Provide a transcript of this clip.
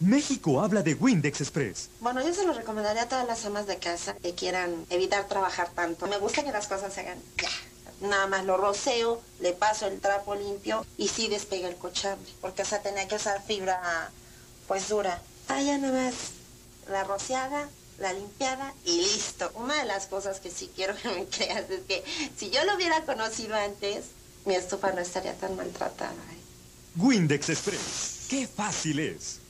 México habla de Windex Express. Bueno, yo se lo recomendaría a todas las amas de casa que quieran evitar trabajar tanto. Me gusta que las cosas se hagan ya. Nada más lo roceo, le paso el trapo limpio y sí despega el cochambre. Porque, o sea, tenía que usar fibra, pues, dura. Ya nada más la rociada, la limpiada y listo. Una de las cosas que sí quiero que me creas es que si yo lo hubiera conocido antes, mi estufa no estaría tan maltratada. Windex Express. ¡Qué fácil es!